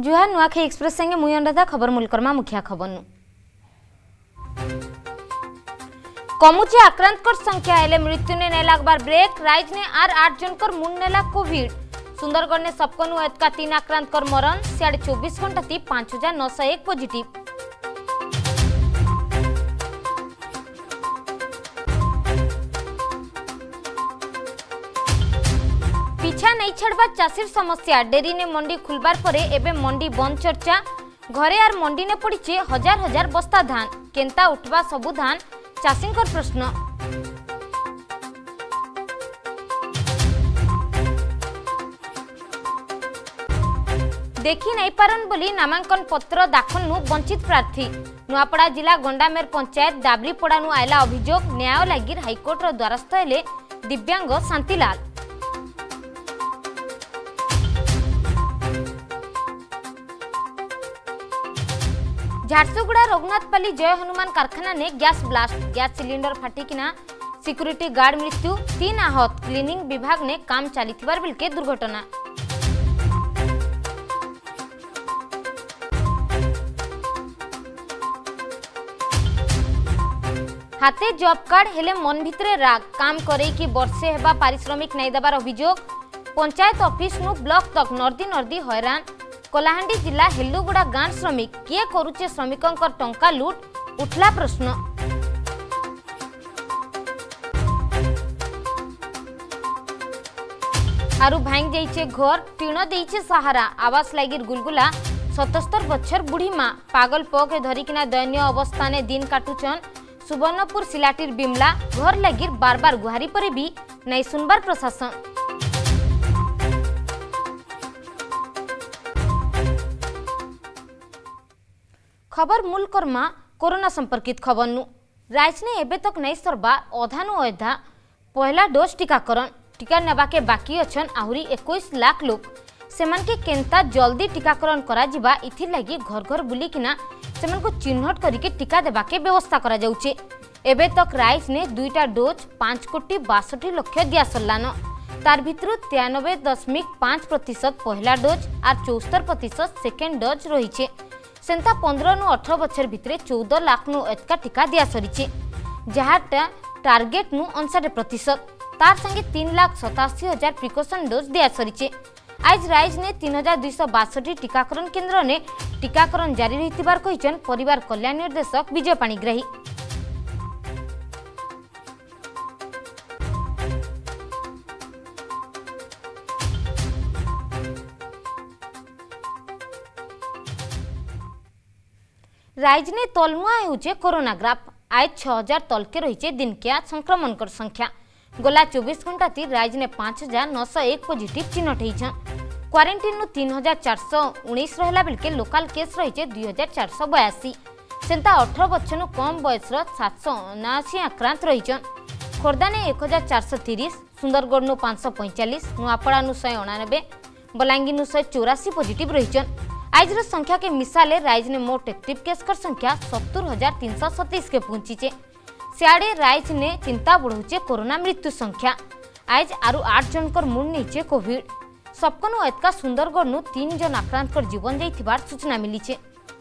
जुहार Nuakhai express संगे मुई अनुराधा खबर मूलकर्मा मुखिया खबर कमुचे आक्रांत संख्या हेले मृत्यु ने नहीं लागबार ब्रेक राइज ने आर 8 जनकर मुंड नेला कोविड सुंदरगढ़ ने सबकनु एतका 3 आक्रांत मरण सियाड़े 24 घंटा थी 5901 पॉजिटिव। पीछा नहीं छड़बा चाषीर समस्या डेरी ने मंडी खुलबार परे एबे मंडी बंद चर्चा घरे आर मंडी ने पड़ी हजार हजार बस्ता धान केंता उठवा सबु धान चाषी प्रश्न। देखी नहीं पारन बोली नामांकन पत्र दाखल नु वंचित प्रार्थी नुआपड़ा जिला गंडामेर पंचायत दाबलीपड़ा नु आयला अभियोग न्याय लगी हाईकोर्ट रो द्वारस्थ हेले दिव्यांग शांतिलाल। झारसुगुड़ा रघुनाथपाली जय हनुमान कारखाना ने गैस ब्लास्ट गैस सिलिंडर फाटिकिना सिक्यूरिटी गार्ड मृत्यु 3 आहत क्लीनिंग विभाग ने काम चलीथिबार बिलके दुर्घटना। हाथे जॉब कार्ड हेले मन भितरे राग काम करे कि वर्षे हेबा पारिश्रमिक नहीं देबार अभियोग पंचायत ऑफिस नु ब्लॉक तक नर्दी नर्दी हैरान कलाहांडी जिला हेल्लुगुड़ा गां श्रमिक किए करुचे श्रमिकों टंका लुट उठला प्रश्न। आरु भांग जाइछे घर टीण देइछे सहारा आवास लागिर गुलगुला 77 बछर बुढ़ी माँ पागल पके धरिकिना दयनीय अवस्था ने दिन काटुचन सुवर्णपुर सिलाटीर बिमला घर लागिर बार बार गुहारी परे भी नहीं सुनबार प्रशासन। खबर मूलकर्मा कोरोना संपर्कित खबर नु राइज ने एबे तक नहीं सरबा अधानु अधा पहला डोज टीकाकरण टीका नेबा के बाकी अछन आहुरी 21 लाख लोग सेमान के केंता जल्दी टीकाकरण करा जिबा इथि लागि घर घर बुलिकिना सेमान को चिन्हट करके टीका देबा के व्यवस्था करा जाउचे। एबे तक राइज ने 2टा डोज 5,62 लाख दिया सरलान तार भितर 93.5% पहला डोज और 74% सेकेंड डोज रही सेंता 15 नु 18 बछर भितरे 14 लाख नु एतका टीका दिया सरीचे जहाटा टार्गेट नु 59% तार संगे 3,87,000 प्रिकॉशन डोज दिया सरीचे। आज राइज ने 3,262 टीकाकरण केंद्र ने टीकाकरण जारी रहितिबार कहिचन परिवार कल्याण निर्देशक विजय पाणिग्राही। राइज ने तलमुआ होचे कोरोना ग्राफ आज 6,000 तलके रही दिन क्या संक्रमण कर संख्या गला 24 घंटा थी राइज ने 5,901 पॉजिटिव चिन्हट होइछन क्वारंटाइन नु 3,419 रहला बेलके लोकल केस रही 2,482 सेंता 18 वर्ष नु कम बयस 779 आक्रांत रहीछन खोर्धा ने 1,430 सुंदरगढ़ नु 545 नुआपड़ा नु 199 बलांगीर नु 184 पॉजिटिव रहीछन। आज संख्या के मिसाले राइज ने मोट एक्टिव केस कर संख्या 70,337 के पहुंचीचे सियाड़े राइज ने चिंता बढ़ौचे कोरोना मृत्यु संख्या आज आरु 8 जनकर मुंड नीचे कोविड सबकनु एतका सुंदरगढ़ नु 3 जन आक्रांत कर जीवन जाइथिबार सूचना मिलीचे।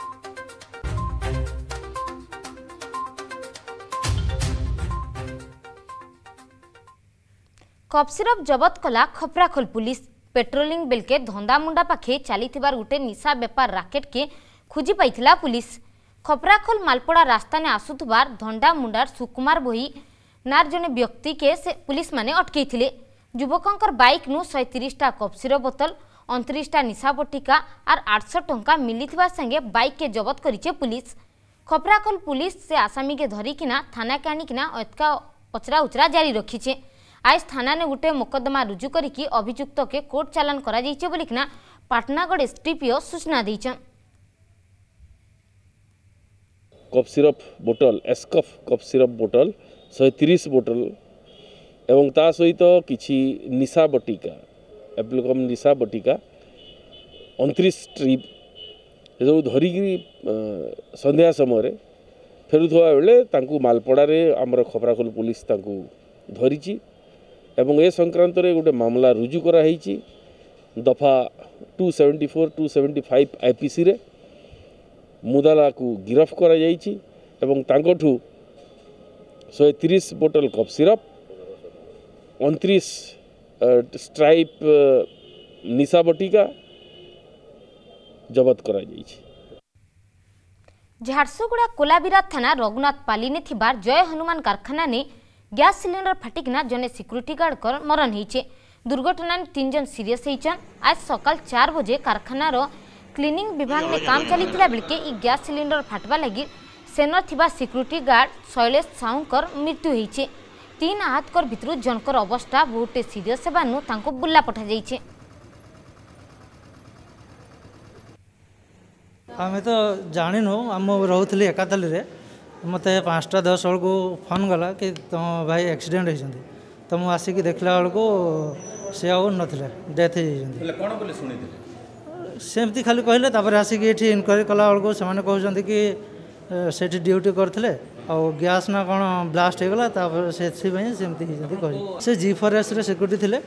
कफ सिरप जबत कला खपराखोल पुलिस पेट्रोलिंग बेलके धंदा मुंडा पाखे चली गोटे निशा बेपार राकेट के खोजी पाइथिला पुलिस खपराखोल मालपड़ा रास्ता ने आसुथबार धंडा मुंडार सुकुमार बोही नार जने व्यक्ति के से पुलिस माने अटकईथिले युवकंकर बाइक नु 130टा कफ सिरप बोतल 29टा निशा बटिका और 800 टंका मिलिथिबा संगे बाइक के जबत करिचे पुलिस। खपराखोल पुलिस से आसामी के धरिकिना थाना के आनिकिना अतका पचरा उचरा जारी रखीचे। आज थाना ने गोटे मुकदमा रुजु करिकी अभियुक्त के कोर्ट चालान करा जाइछे बोलिकिना पाटनागढ़ एसटीपीओ सूचना दैछन। कफ सिरप बोतल एस्कफ कफ सिरप बोतल 130 बोतल एवं ता सहित किछि निशा बटिका एप्लिकम निशा बटिका 29 ट्रिप जो धरिकी संध्या समय फेरुथवा बेले तांकु मालपड़ा रे हमर खपराखोल पुलिस तांकु धरिची एवं ए संक्रांत रे गोटे मामला रुजु करा दफा 274 275 आईपीसी रे मुदाला को गिरफ करा जाइछि एवं तांकोठू 130 बोतल कफ सिरप 29 स्ट्राइप निशा बटिका जबत करा जाइछि। झारसुगुड़ा कोलाबिरा थाना रघुनाथ पाली ने थिबार जय हनुमान कारखाना ने गैस सिलेंडर फाटिकिना जने सिक्यूरीटी गार्ड कर मरण होइछे। दुर्घटना में 3 जन सीरियस होइछन। आज सकाल 4 बजे कारखाना रो क्लीनिंग विभाग में काम चलीथिला बेलके ई गैस सिलेंडर फाटवा लगी सेनर थिबा सिक्यूरीटी गार्ड शैलेश साउकर मृत्यु होइछे। 3 आहतकर भितरु जनकर अवस्था बहुत सीरियस हेबानु तांको बुल्ला पठा जाइछे। आम तो जानिनु आम रोली एकातली मत 5:10 बेलू फोन गला कि तुम भाई एक्सीडेंट होती तो मुझे आसिक देखला बेलू सी आउ नाला डेथ हो सेमती खाली कहले आसिक ये इनक्वारी कला बेलू से कहते कि से ड्यूटी करते गैस ना कौन ब्लास्ट होगला से कह से G4S सिक्यूरीटी थे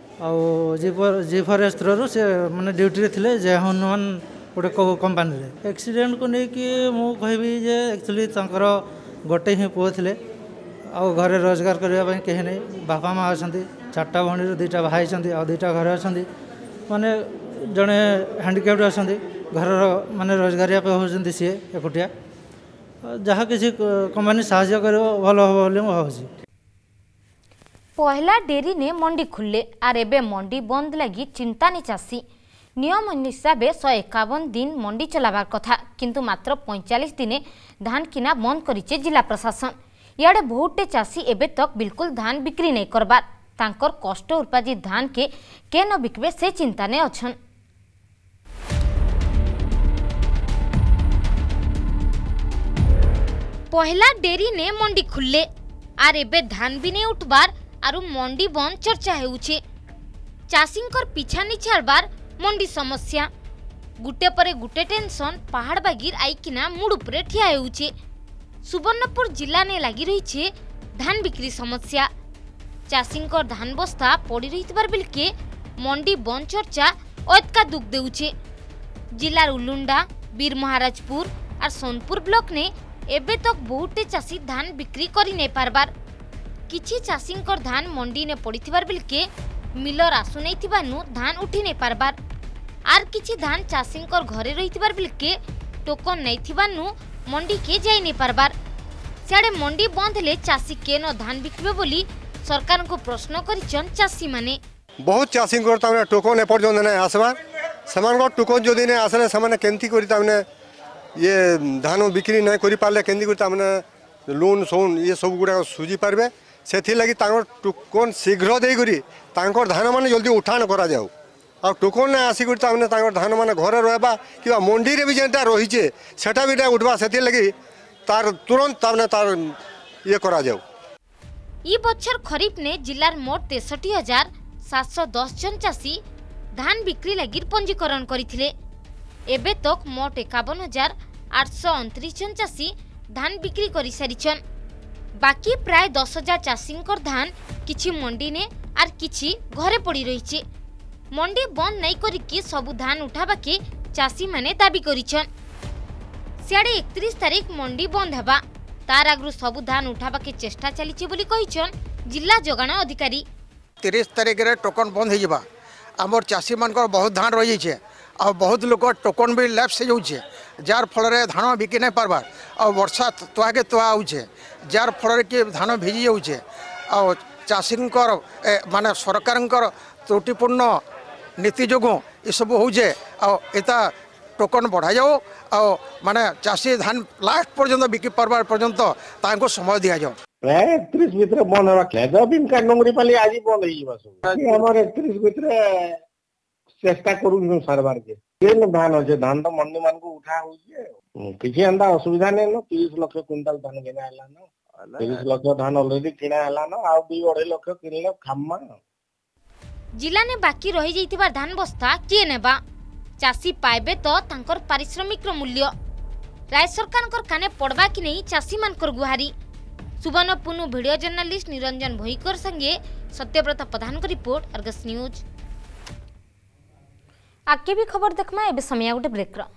G4S थ्रू से मैंने ड्यूटी थे जय हनुमान गोटे कंपानी रे एक्सीडेंट को लेकिन मु कहबी जे एक्चुअली तंकर गोटे ही पुओ थे आ घरे रोजगार करने कहीं नहीं बापा माँ अच्छा 4टा भणी 2टा भाई आ 2टा घर अच्छा माने जड़े हैंडिक्याप्ड अच्छा घर माने रोजगारिया होती सी एकुटिया जहाँ किसी कंपानी साहाय्य कर भल हम भावी। पहला डेरी ने मंडी खुलले आर एबे मंडी बंद लगी चिंता ने चाषी नियम हिसाब 151 दिन मंडी चलाबार कथा किंतु मात्र 45 दिने धान किना बंद करिचे जिला प्रशासन। याडे बहुटे चाषी एबे तक बिल्कुल धान बिक्री नहीं करबार तांकर कष्ट उपार्जित धान के न बिकबे से चिंता ने अछन। पहला डेरी ने मंडी खुलले आर एबे धान भी नहीं उठबार आरु मंडी बंद चर्चा हेउचे। चाषींकर पिछा नहीं छाड़बार मंडी समस्या गुटे परे गुटे टेंशन पहाड़ बागिर आईकिना मुड़ उपरे ठिया हेउचे। सुवर्णपुर जिला ने लगी रही धान बिक्री समस्या चाषींकर धान बस्ता पड़ी रही बेलके मंडी बंद चर्चा अतका दुख देउचे। जिलार उलुंडा बीर महाराजपुर और सोनपुर ब्लॉक ने एबे तक बहुते चाषी धान बिक्री करी नहीं पारबार किछि चाषींकर धान मंडी ने पड़ीथिबार बेलके मिलर आसु नहीं थिबानु धान उठी नहीं पारबार आर किछि धान चाषींकर घरे रहिथिबार बेलके टोकन नहीं थिबानु मंडी के जाई नहीं पारबार सियाडे मंडी बंद हेले चाषी के न धान बिकबे बोली सरकार को प्रश्न करिचन चाषी माने। बहुत चाषींकर ताने टोकन ए पर्यंत नहीं आसबार समान टोकन जदि नहीं आसले समान केंती करी ताने ये धान बिक्री नहीं करि पारले केंती करी ताने लोन सोन ये सब गुडा सुझी पारबे से लगी टोकन शीघ्र देकरी धान मान जल्दी उठाण करा जाऊ आ टोकन ने आसिक धान मान घर रहा कि मंडी रे भी जेटा रही सेटा भी उठवा से लगी तार तुरंत तार ये करा जाऊ। ई बछर खरीफ ने जिलार मोट 63,710 जन चाषी धान बिक्री लगी पंजीकरण करथिले। एबे तक मोट 51,829 जन चाषी धान बिक्री करि सारिछन। बाकी प्राय 10,000 चाषींकर धान किछि मंडी ने आर किछि घरे पड़ी रही मंडी बंद नहीं करिकी सबु धान उठाबा के चाषी माने दाबी करिछन। सियाडे 31 तारीख मंडी बंद हेबा तार आगु सबु धान उठाबा के चेष्टा चलीछि बोली कहिछन जिला जोगाण अधिकारी। 30 तारीख रे टोकन बंद हेजिबा हमर चाषी मानकर बहुत धान रही छे और बहुत लोग टोकन भी लैप्स हो जाउछे जार फल रे धान बिकी नहीं पारबार और वर्षा तुआ के तुआ आउछे जार फल के धान भिजी जाउछे और चाषींकर माने सरकारंकर त्रुटिपूर्ण नीति जोगु ये सब होउछे और एता टोकन बढ़ा जाओ और माने चाषी धान लास्ट पर्यंत बिकी पारबार पर्यंत तांको समय दिया जाओ। प्राय 31 भितर बंद होगा दिन का नंगरी पाली आज बंद हो सब 31 भितर चेष्टा करूँ सारबार के धान अच्छे धान तो मंडी मान को उठा किसी एंता असुविधा नहीं न 30 लाख क्विंटाल धान किना न 30 लाख धान ऑलरेडी किना न आ 2-2.5 लाख किनले खाम्मा। जिला ने बाकी रही जाइतिबा धान बस्ता किए नेबा चाषी पाइबे तो तांकर पारिश्रमिक मूल्य राय सरकार काने पड़वा कि नहीं चाषी मानकर गुहारी। सुवर्णपुर वीडियो जर्नलिस्ट निरंजन भोईकर संगे सत्यव्रत प्रधान को रिपोर्ट अर्गस न्यूज। आगे भी खबर देखमा एबे समय गोटे ब्रेक रो।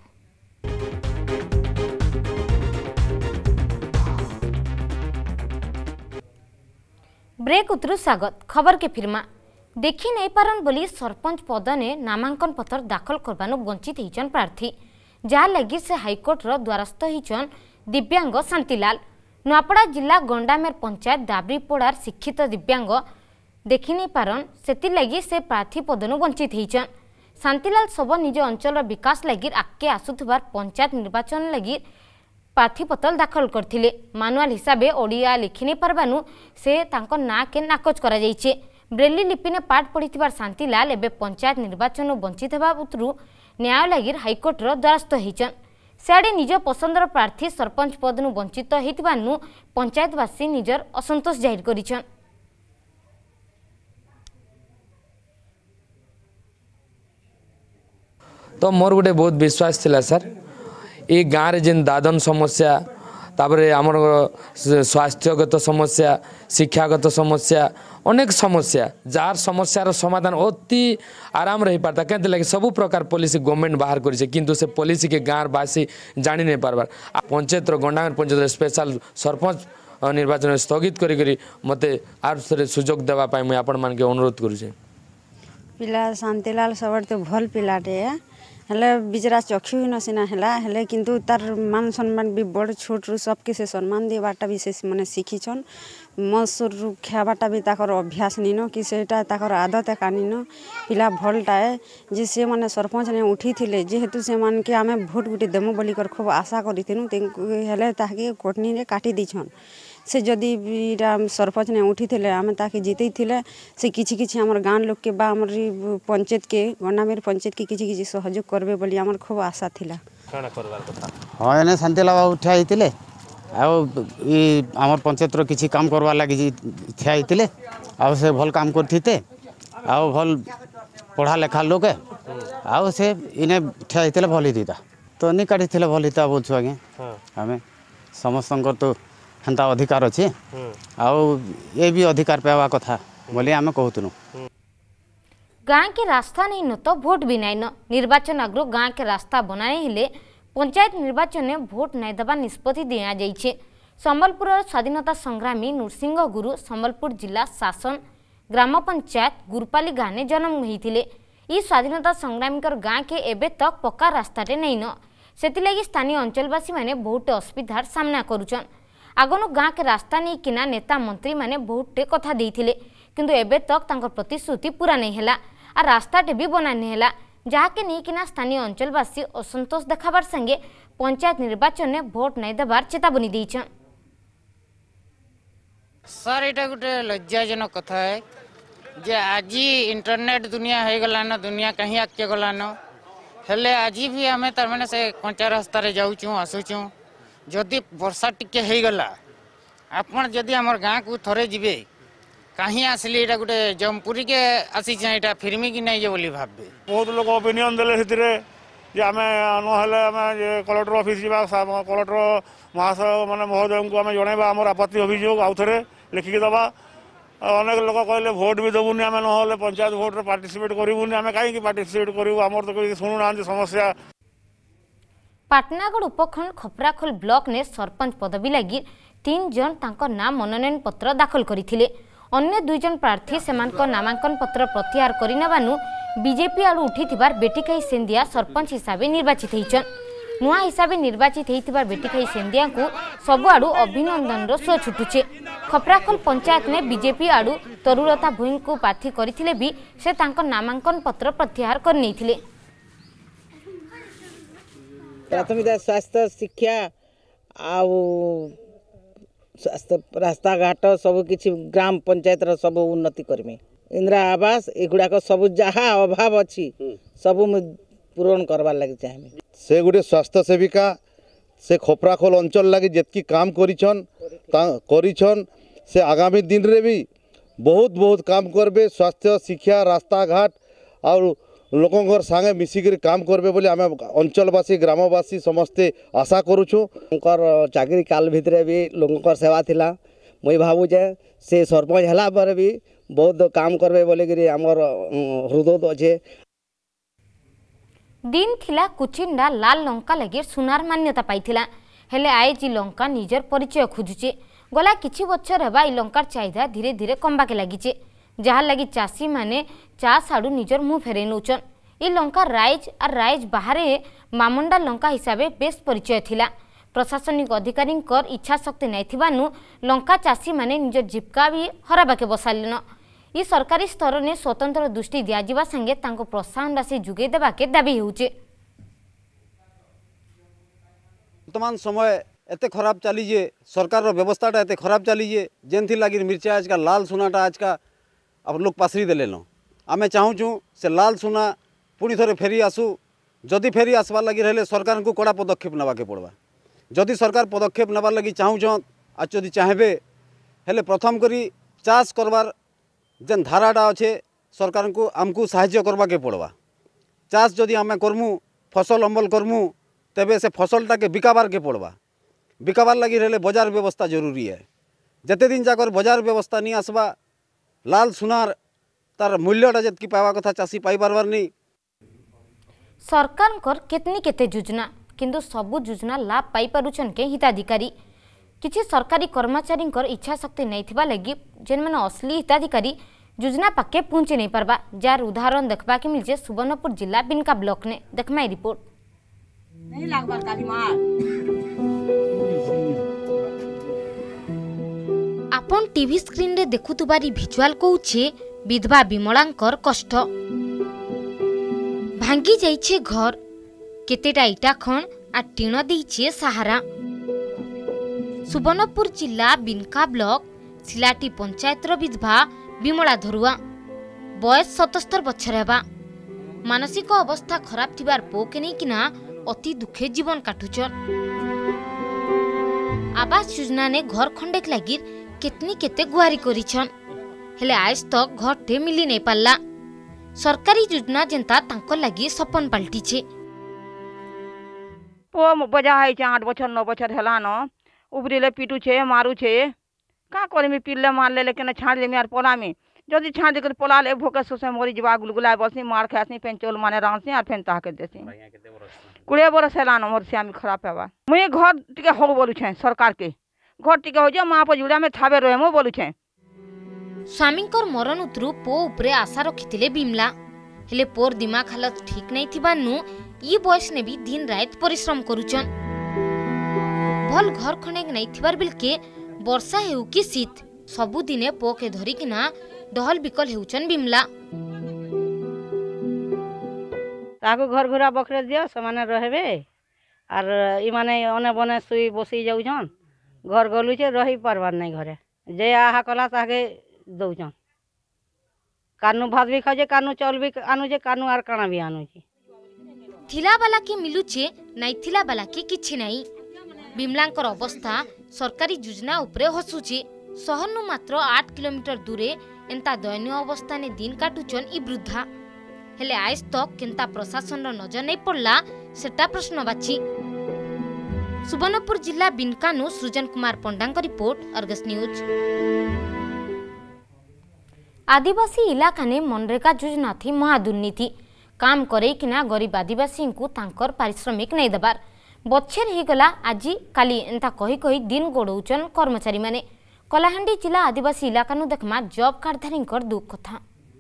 ब्रेक उतरु स्वागत खबर के फिरमा देखी नहीं पारन बोली सरपंच पद ने नामांकन पत्र दाखल करबानु वंचित होइचन प्रार्थी जहाँ लगी से हाईकोर्ट रो द्वारस्थ होइचन दिव्यांग शांतिलाल। नुआपड़ा जिला गंडामेर पंचायत दाबरीपोड़ार शिक्षित दिव्यांग देखी नहीं पारन सेति लगी से प्रार्थी पदनु वंचित होइचन। शांतिलाल सब निज अंचल विकास लगी आगे आसुथबार पंचायत निर्वाचन लगी प्रार्थीपत्र दाखल करथिले। मानुआल हिसाबे ओडिया लिखि नहीं पारबानु से तांको ना के नाकच करा जाइछे। ब्रेली लिपि ने पाठ पढ़िथिबार शांतिलाल एबे पंचायत निर्वाचन वंचित हेबा उतरु न्याय लगी हाईकोर्ट रो द्वारस्थ होइचन। सियाड़े निज पसंदर प्रार्थी सरपंच पदनु वंचित होइतिबानु पंचायतवासी निजर असंतोष जाहिर करिछन। तो मोर गोटे बहुत विश्वास थिला सर ये गाँव रे जेन दादन समस्या तापरे आमर स्वास्थ्यगत समस्या शिक्षागत समस्या अनेक समस्या जार समस्यार समाधान अति आराम रही पारता कहते लगे सब प्रकार पॉलिसी गवर्नमेंट बाहर करिसे किंतु से पॉलिसी के गाँववासी जानी नहीं पारबार। पंचायत गंडामेर पंचायत स्पेशल सरपंच निर्वाचन स्थगित करी मते आर सुजोग देवा पाई मुई आपण मान के अनुरोध करूछे। पिला शांतिलाल सबट तो भल पिलाटे हेले बिचरा चक्षुहीन सीना हेले किंतु तार मान सम्मान भी बड़ छोट रु सबके से सम्मान देवाटा भी से माने शिखिछन मसुर खावाटा भी ताकर अभ्यास निनो कि सेटा ताकर आदत कानिनो पिला भलटाए जे से माने सरपंच ने उठी थिले जेहेतु से मान के आमे भोट गुटी देमु बोली कर खूब आशा करिथिनु हेले ताके कोटनी रे काटी दिछन से जदि सरपंच ने उठी थे आम ताकि जीते थे से किछि किछि हमर गाँव लोक के बा हमर पंचायत के गंडामेर पंचायत के किछि किछि सहयोग करबे बोली हमर खूब आशा थिला। काना करबार कथा हां एने शांतिलाल बाबू उठा हितिले आ हमर पंचायत रो किछि काम करबा लागि थिया हितिले आ से भल काम करथिते आ भल पढ़ा लेखा लोक आ से इने ठिया हितिले भल हिता तो नि काटी थिले भल हिता बोलछु आगे हमें समस्तंकर तो हेन्ता अधिकार अच्छे आउ ये भी अधिकार पावा कथा बोली आमे कहतुनु। गाँव के रास्ता नहीं न तो भोट भी नहीं न निर्वाचन आगु गाँव के रास्ता बनाने हेले पंचायत निर्वाचन में भोट नहीं देवा निष्पत्ति दिया जाइछे। संबलपुर स्वाधीनता संग्रामी नृसिंह गुरु संबलपुर जिला शासन ग्राम पंचायत गुरपाली गाँव ने जन्म होइथिले। ई स्वाधीनता संग्रामी गाँव के एबे तक पक्का रास्ताटे नहीं न सेतिलागी स्थानीय अंचलवासी माने बहुत असुविधार सामना करुछन। आगनु गाँव के रास्ता नहीं किना नेता मंत्री माने बहुत कथा देइथिले किंतु एबे तक तांकर प्रतिश्रुति पूरा नहीं हैला आ रास्ताटे भी बना नहीं हैला जहाँ के नहीं किना स्थानीय अंचलवासी असंतोष देखाबार संगे पंचायत निर्वाचन में भोट नहीं देबार चेतावनी देइछन। सर एटा गोटे लज्जाजनक कथा है जे आज इंटरनेट दुनिया हो गलान दुनिया कहीं आगे गलान हेले आज भी आम तार से कंचा रास्ता रे जाऊँ आसुचु जदि वर्षा टिके हो गला आपण जदि हमर गाँ को थरे जीवे कहीं आसली एटा गोटे जमपुरी के आसी एटा फिरमी कि नहीं जे बोली भाबे बहुत लोग ओपिनियन देले हितरे जे आमे नहले आमे कलेक्टर ऑफिस जीवा कलेक्टर महाशय माने महोदय को आमे जणैबा हमर आपत्ति अभियोग आउथरे लिखिक दबा अनेक लोग कहले भोट भी देबुनी आमे नहले पंचायत भोट रे पार्टिसिपेट करिबुनी आमे काहे कि पार्टिसिपेट करिबु हमर तो कोई सुनु ना समस्या। पाटनागढ़ उपखंड खपराखोल ब्लॉक ने सरपंच पदवी लगी 3 जन तांको नाम मनोनयन पत्र दाखल करथिले। अन्य 2 जन प्रार्थी सेमानको नामांकन पत्र प्रत्याहार करिनबानु बीजेपी आडू उठिथिबार बेटिकाई सेंदिया सरपंच हिसाबे निर्वाचित होइछन। नुआ हिसाबे निर्वाचित होइथिबार बेटिकाई सेंदिया को सब आडू अभिनंदन रो सो छुटुचे। खपराखोल पंचायत में बीजेपी आडू तरुलता भुई को प्रार्थी करथिले भी से तांको नामांकन पत्र प्रत्याहार कर नैथिले। प्राथमिक स्वास्थ्य शिक्षा स्वास्थ्य रास्ता घाट सब किछि ग्राम पंचायत रो सब उन्नति करमी इंदिरा आवास एगुड़ाक सब जहाँ अभाव अच्छी सब पूरण करवार लगी चाहे से गोटे स्वास्थ्य सेविका से खपराखोल अंचल लगी जितकी काम करिछन से आगामी दिन रे भी बहुत बहुत काम करबे स्वास्थ्य शिक्षा रास्ता घाट और लोकंर संगे मिसिक काम करबे बोले आम अंचलवासी ग्रामवासी समस्ते आशा करूछु। चाकरी काल भितर भी लोकंर सेवा थिला मुई भावुचे से सरपंच हला पर भी बहुत काम करबे बोले कि आमर हृदय अच्छे। दिन थिला कुचिंडा लाल लंका लगे सुनार मान्यता पाइथिला हेले आईजी लंका निजर परिचय खोजुचे गला किछि बछर हेबा ई लंकार चाहिदा धीरे धीरे कमबाके लागिचे जहाँ लगी चाषी माने चाष आड़ू निजर मुँह फेरे नौचन ई लंका राइज और राइज बाहर मामुंडा लंका हिसाब से बेस परिचय थिला प्रशासनिक अधिकारी इच्छा शक्ति नहीं लंका चाषी माने निज जीविका भी हराबाके बसालन ई सरकारी स्तर में स्वतंत्र दृष्टि दिजावा संगे तांको प्रोत्साहन राशि जुगे देबाके दाबी होउचे। वर्तमान समय एते खराब चली जे सरकार व्यवस्थाटा एते खराब चली जे जेनथि लगी मिर्चा आज का लाल सुनाटा आज का अब लोग पासरी देले आमे चाहूँ से लाल सुना पुणी थे फेरी आसू जदि फेरी आसबार लगी रहे सरकार को कड़ा पदक्षेप नवाके पड़वा जदि सरकार पदक्षेप नबार लगी चाहूँ आज जदि चाहेबे हेले प्रथम करी चाष करवार जेन धाराटा अच्छे सरकार को आमको साहाय्य करवा के पड़वा चाष जदि आमे करमु फसल अमल करमु तेबे से फसलटा के बिकाबार के पड़वा बिकाबार लगी रहे बाजार व्यवस्था जरूरी है जिते दिन जाकर बाजार व्यवस्था नहीं आसबा लाल सुनार तार मूल्यटा जतकी पावा कथा चाषी पाई पारबार नहीं। सरकार केतनी केते योजना किंतु सबु योजना लाभ पाई पारुछन के हिताधिकारी किछि सरकारी कर्मचारी इच्छा शक्ति नहीं थिबा लगी जेन मन असली हिताधिकारी योजना पाके पहुंची नहीं पारबा जार उदाहरण देखबा के मिलजे सुवर्णपुर जिला बिनका ब्लॉक ने देखमाई रिपोर्ट नहीं लागबार काली मार आपन टीवी स्क्रीन रे देखुतुबारी विजुअल कहूछे विधवा विमलांकर कष्ट भांगी जाइछे घर केतेटा इटा खण आ टीण देइछे सहारा। सुवर्णपुर जिला बिनका ब्लॉक सिलाटी पंचायत विधवा विमला धरुआ बयस 77 बछर हेबा मानसिक अवस्था खराब थिबार पोके नै किना अति दुखे जीवन काटुचन आवास योजना ने घर खंडेक लागिर केतनी केते गुहारी करिछन हेले आज तक घरटे मिली नहीं पारला सरकारी योजना जेंता तांको लागी सपन पलटिछे पो बजा है 8 बछर 9 बछर हेला न उबरिले पिटुछे मारुछे का करमी पिल्ले मारले लेकिन छाड़ देमी आर पोला में जदि छाड़ देकर पोला ले भोके सोसे मरी जवा गुलगुला बसनी मार खासनी पेंचोल माने रांसी आर फेन ताके देसी 20 बरस हेला न मोर श्यामी खराब हेबा मुई घर टिके हो बोलु छे सरकार के घर टिके हो जे मां पर जुड़ा में थाबे रहे मो बोलु छे। स्वामींकर मरण उतरु पो उपरे आशा रखिथिले बिमला हेले पोर दिमाग हालत ठीक नहीं थिबानु ई बयस ने भी दिन रात परिश्रम करूचन भल घर खनेक नहीं थिबार बिलके वर्षा हेउ कि शीत सबु दिने पो के धरि किना डहल बिकल हेउचन बिमला ताको घर घुरा बखरे दियो समाने रहबे आर ई माने ओने बने सुई बसी जाउछन घर गलु छे रही परबार नहीं घरे जे आहा कला ताके दउछन कानू भात भी खाजे कानू चाउल भी आनु जे कानू आर काना भी आनु छी थिला वाला के मिलुचे नहीं थिला वाला के किछि नहीं बिमलांकर अवस्था सरकारी योजना उपरे हसुचे सहरनु मात्र 8 किलोमीटर दूरे एंता दयनीय अवस्था ने दिन काटुचन ई वृद्धा हेले आज तक केंता प्रशासन नजर नहीं पड़ला सेटा प्रश्नवाची। सुवर्णपुर जिला बिनकानु सृजन कुमार पंडांक रिपोर्ट अर्गस न्यूज। आदिवासी इलाका ने मनरेगा योजना थी महादुर्नीति काम करे किना गरीब आदिवासी को तांकर पारिश्रमिक नहीं दबार बच्छेर ही गला आज काली एंता कही कही दिन गोड़ौचन कर्मचारी माने कलाहांडी जिला आदिवासी इलाका नु देखमा जॉब कार्डधारी दुख कथा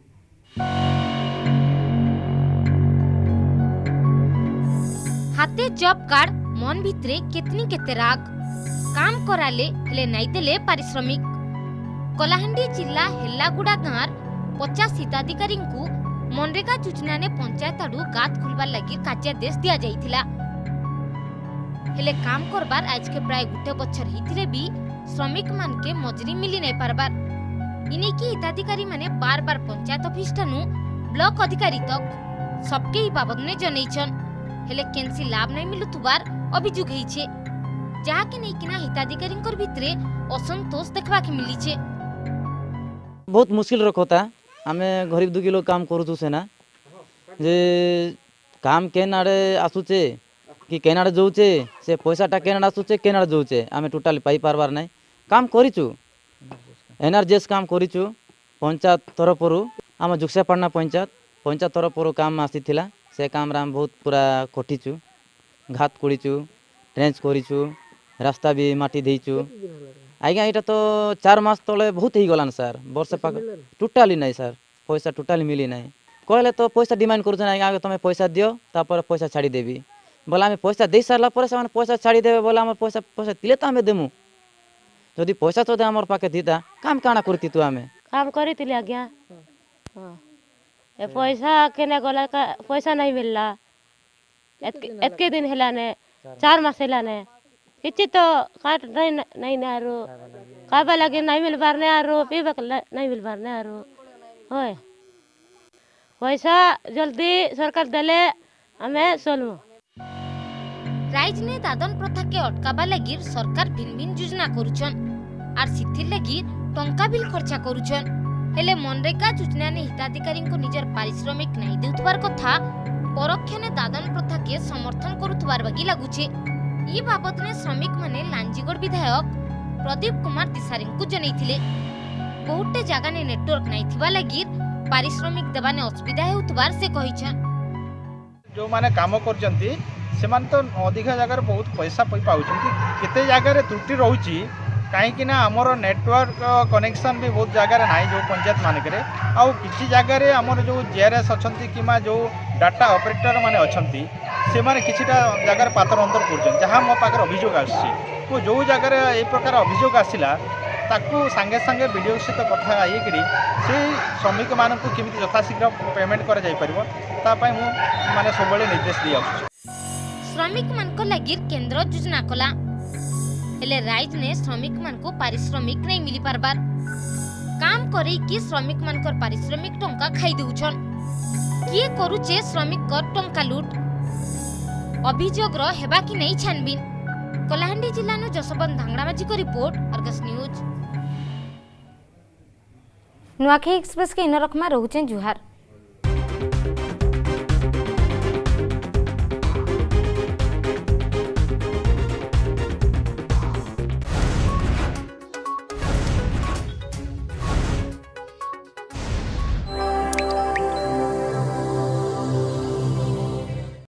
हाथे जॉब कार्ड मन भितरे केतनी केते राग काम कराले हेले नहीं देले पारिश्रमिक कलाहांडी जिला हेल्लागुड़ा गाँव 50 हिताधिकारी को मनरेगा योजना ने पंचायत आड़ू गात खोलबार लगी कार्यादेश दिया जाइथिला हेले काम करबार आज के प्राय गुटे बछर हिथिले भी श्रमिक मान के मजूरी मिली नहीं पारबार इने की हिताधिकारी माने बार बार पंचायत ऑफिस टानु ब्लॉक अधिकारी तक सबके ही बाबद ने जनैछन हेले केनसी लाभ नहीं मिलुतुबार अभियोग हेइछे जहा के नै किना हिताधिकारी भितरे असंतोष देखबा के मिलीछे बहुत मुश्किल रखता हमें गरीब दुखी लोग काम करूँ सेना जे काम केनाड़े आसुचे कि केनाड़े जाऊे से पैसाटा केनाड़े आसुचे केनाड़े जाऊे आम टोटाली पाई पारबार ना काम करूँ एनआरजीएस काम करूँ पंचायत तरफ आम जुगसापाटना पंचायत तरफ काम आसी से काम रे हम बहुत पूरा कटिचु घात कोड़ीचु ट्रेंच करिचु रास्ता भी माटी देइचु आज्ञा यहाँ तो 4 मास तले बहुत ही गलान सर वर्ष पाक टोटाली नहीं सर पैसा टोटाली मिली नहीं कहले तो पैसा डिमांड कर आगे तुम पैसा दियो तापर पैसा छाड़ी देवी बोला आम पैसा दे सारा पर से पैसा छाड़ी देवे बोला आम पैसा पैसा दिले तो आम देमु जदि पैसा तो आम पाखे दीता काम काଣା करती तू आम काम करी आज्ञा ए पैसा केने गला पैसा नहीं मिलला एतके दिन हेला ने 4 मास हेला ने किछि तो काट नहीं ना आरो खाबा लगे नहीं मिल बारने आरो पीबा नहीं मिल बारने आरो होय पैसा जल्दी सरकार देले हमें सोलमु राइज ने दादन प्रथा के अटकाबा लगी सरकार भिन्न भिन्न योजना करुछन आर सिथिर लगी टंका बिल खर्चा करुछन हेले मनरेगा योजना ने हिताधिकारी को निजर पारिश्रमिक नहीं देउतबार कथा परोक्ष ने दादन प्रथा के समर्थन करुतबार बागी लागुछे ई बाबत ने श्रमिक माने लांजीगढ़ विधायक प्रदीप कुमार दिसारी को जनैथिले बहुते जगह ने नेटवर्क नहीं थिबा लगी पारिश्रमिक देवा ने असुविधा हेउतबार से कहिछन जो माने काम करजंती से मान तो अधिक जगह बहुत पैसा पाउछंती केते जगह त्रुटि रहउची कहीं आमर नेटवर्क कनेक्शन भी बहुत जगह ना जो पंचायत मानक आउ किसी जगह आमर जो जीआरएस अच्छा कि जो डाटा ऑपरेटर माने अच्छी से माने किछिटा जगह पातर अंतर कर जहाँ मो पाखे अभियोग आसो जो जगह ये प्रकार अभियोग आसला ताकू सांगे सांगे वीडियो सहित कथा ये से श्रमिक मान केमी यथाशीघ्र पेमेंट कर माने सब निर्देश दिया श्रमिक मान को लगी केंद्र योजना कला हेले राइज ने श्रमिक मान को पारिश्रमिक नहीं मिली पारबार काम करे कि श्रमिक मान को पारिश्रमिक टंका खाई देउछन किए करूचे श्रमिक कर टंका लूट अभियोग रो हेबा कि नहीं छानबीन कलाहांडी जिल्ला नु जसवंत धांगड़ामाझी को report Argus news Nuakhai express के इन रखमा रहउचे जुहार।